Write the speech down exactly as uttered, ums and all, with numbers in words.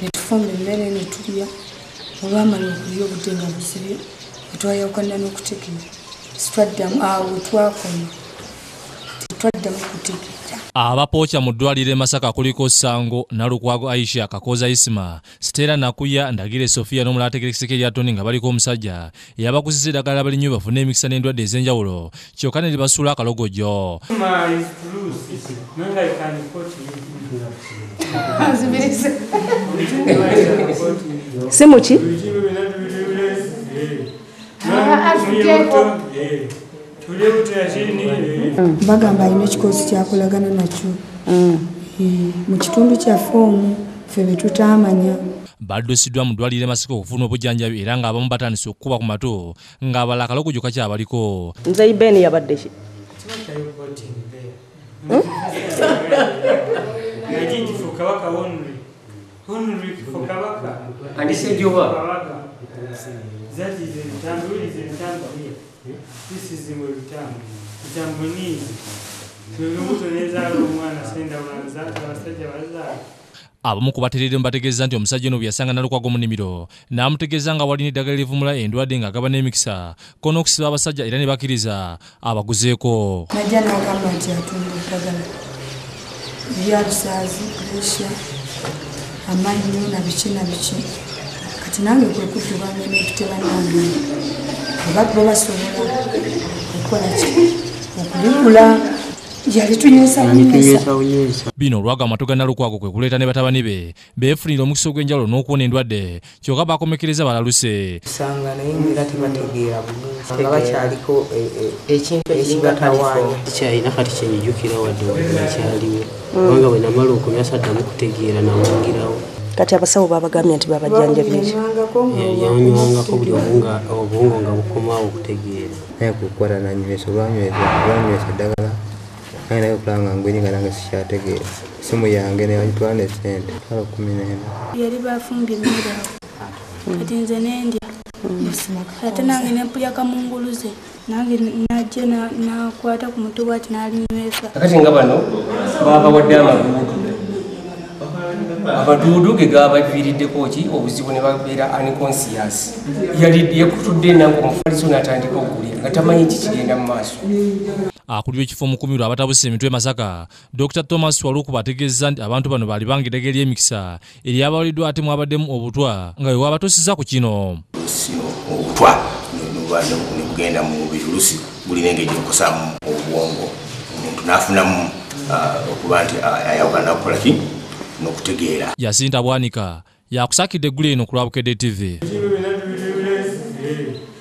ne tufumba emmere ne tulya olwamala okulya obudde nga busibye ne twayawukana n'okutegeera sitwaddamu awo twakoma tetwaddamu kutegeera. Abapooca mu ddwaliro e Masaka kuliko Sango, Nalukwago Aisha, Kakoza Isima, Stella Nakuya, Ndagire Sofia n'omulategerekiseke lya Tony nga baliko omusajja eyabaguzizza eddagala balinnyo bafune emikisa n'endwadde ez'enjawulo kyokka ne libasuula akalogojjo. Simuki? Bagamba alina ekikozi kyakolagana nakyo mu kitundu kyaffe omwo ffe be tutaamanya. Baddusiddwa mu ddwaliro e Masaka okufuna obujjanjabi era ng'abamu batandise okukuba ku matu ng'abalala akalogojo kakyabaliko. Nze Ibeni yabadde ki? Abamu ku batereere bategeeza nti omusajja ono bwe yasanga Nalukwago mu nnimiro n'amutegeeza nga walina eddagala erivumula endwadde ng'agaba n'emikisa ko n'okusiba abasajja era ne bakkiriza abaguzeeko. Najja n'agamba nti atunda eddagala erya busaazi, puresha, amannyo na biki na biki. Kati nange kwe kuddubanga n'ekiteba nange ababbi basobola okukola ki okuligula. Bino olwaga amatu ga Nalukwago kwe kuleeta ne batabani be beefunira omukisa ogw'enjawulo n'okuwona endwadde kyokka bakomekereza balaluse. Usanga naye nga tebategeera bulungi nga bakyaliko ekintu ekibatawaanya kyalina kati kyenyijjukira wadde wakyaliwo kubanga bwe namala okumya saddamu kutegeera namwingirawo. Kati abasawo babagambye nti babajjanjabye ki? Yanywangako buli obwongo nga bukomaawo okutegeera. Naye kukwata nanywesa olwanywesa eddagala naye naye okulanga ngwenyi nga nange sikyategeera. Simu yange negitwala ne ssente twala kumi n'ena. Yali bafumbye emmere awo kati nze n'endya ate nange nempulya kamunguluze nange najja nakwata ku mutwe bwati n'alinywesa. Kati nga bano babawadde amabuudu abaduudu ge gabaviiriddeko ki obuzibu ne babeera unconscious. Yali yekutudde nange omufaliso n'atandika okulya nga tamanyi kikigenda mu maaso. Akulira ekifo omukumirwa abatabuse emitwe Masaka, Doctor Thomas Waluku bategeeza nti abantu bano baali banga eddagala ery'emikisa eryabawaliddwa ate mwabaddemu obutwa nga we wabatuusizza ku kino. Obutwa ne bugenda mu mubiri oluusi bulina engeri gy'okukosaamu obwongo omuntu n'afunamu okuba nti ayawukana nakukola ki n'okutegeera. Yasinta Bwanika yakusakidde eggulu eno ku Lwabukedde T V.